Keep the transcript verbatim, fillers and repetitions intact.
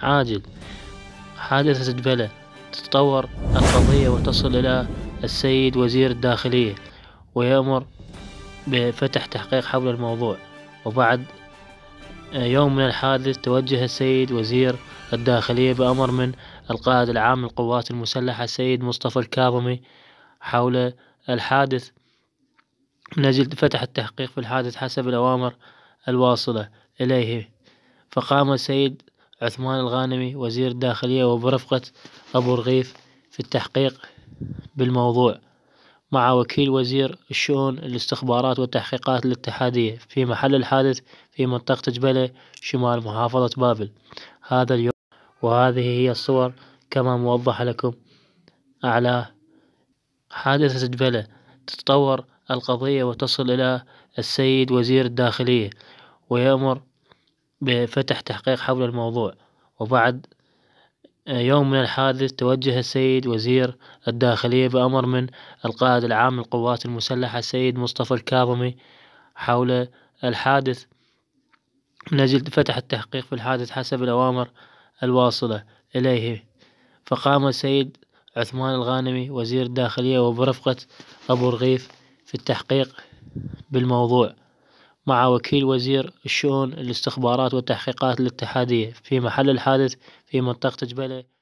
عاجل. حادثة جبلة. تتطور القضية وتصل إلى السيد وزير الداخلية ويأمر بفتح تحقيق حول الموضوع. وبعد يوم من الحادث توجه السيد وزير الداخلية بأمر من القائد العام للقوات المسلحة السيد مصطفى الكاظمي حول الحادث من أجل فتح التحقيق في الحادث حسب الأوامر الواصلة إليه. فقام السيد عثمان الغانمي وزير الداخلية وبرفقة أبو رغيث في التحقيق بالموضوع مع وكيل وزير الشؤون الاستخبارات والتحقيقات الاتحادية في محل الحادث في منطقة جبلة شمال محافظة بابل هذا اليوم. وهذه هي الصور كما موضح لكم أعلاه. حادثة جبلة. تتطور القضية وتصل إلى السيد وزير الداخلية ويأمر بفتح تحقيق حول الموضوع. وبعد يوم من الحادث توجه السيد وزير الداخلية بأمر من القائد العام للقوات المسلحة السيد مصطفى الكاظمي حول الحادث من أجل فتح التحقيق في الحادث حسب الأوامر الواصلة إليه. فقام السيد عثمان الغانمي وزير الداخلية وبرفقة أبو رغيث في التحقيق بالموضوع مع وكيل وزير الشؤون الاستخبارات والتحقيقات الاتحادية في محل الحادث في منطقة جبلة.